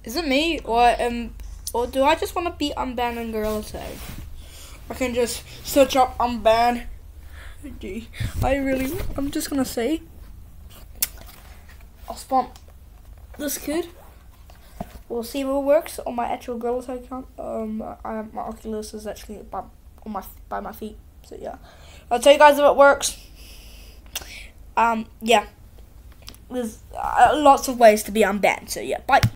Is it me or do I just want to be unbanned in Gorilla Tag? I can just search up unbanned. I'm just gonna say I'll spawn this kid. We'll see if it works on my actual Gorilla Tag account. My Oculus is actually by my feet. So yeah, I'll tell you guys if it works. Yeah, there's lots of ways to be unbanned. So yeah, bye.